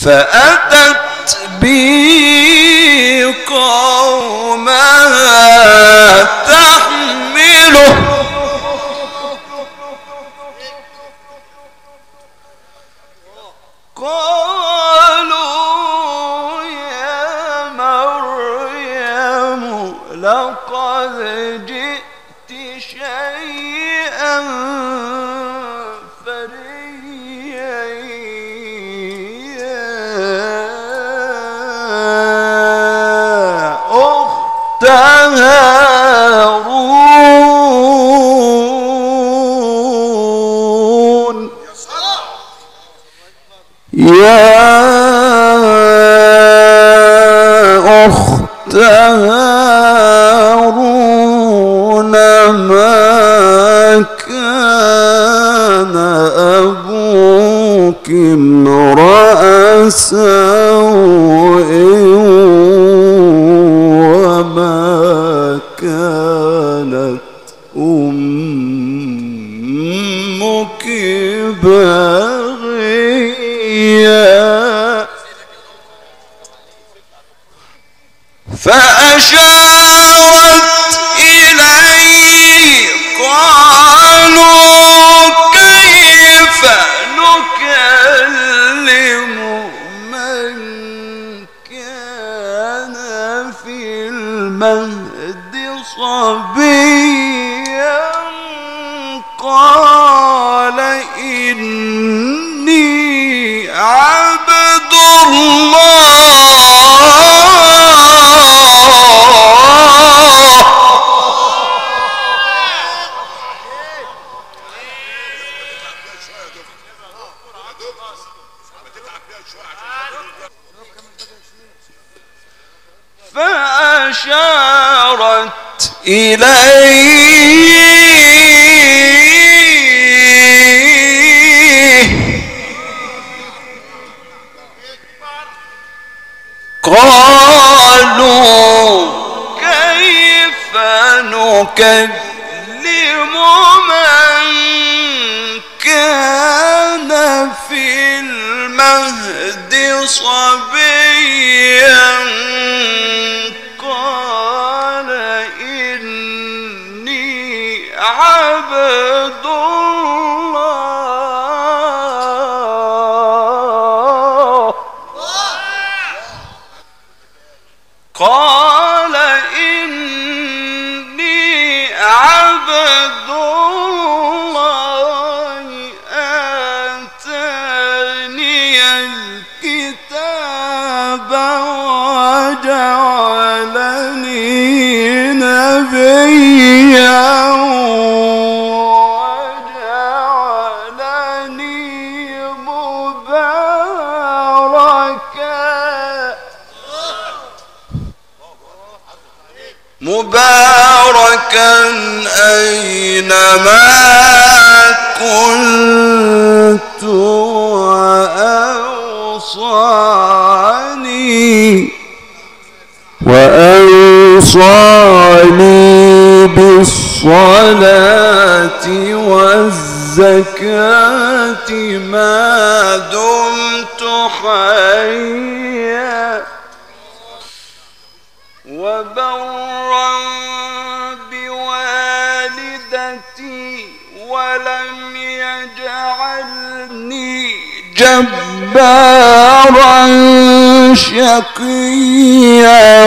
فأتت بي قومها تحمله قالوا يا مريم لقد جئت شيئا فريا يا أخت هارون يا أخت هارون ما كان أبوك امرأ سوء وما كانت أمك بغيا فأشارت إليه قالوا كيف نكلم من كان في المهد صبيا قال إني عبد الله فأشارت إليه قالوا كيف نكلم من كان في المهد صبيا قال إني عبد الله قال إني عبد الله آتاني الكتاب وجعلني نبيا وجعلني مباركا أينما كنت وأوصاني بالصلاة والزكاة ما دمت حيا وبرا بوالدتي ولم يجعلني جبارا شقيا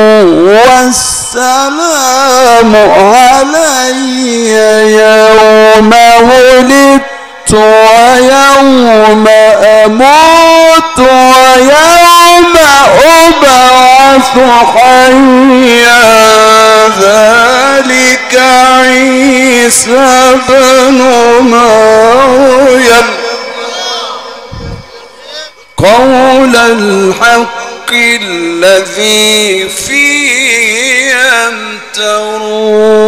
والسلام علي يوم ولدت ويوم أموت ويوم أبعث حيا ذلك عيسى بن مريم قول الحق الذي فيه يمترون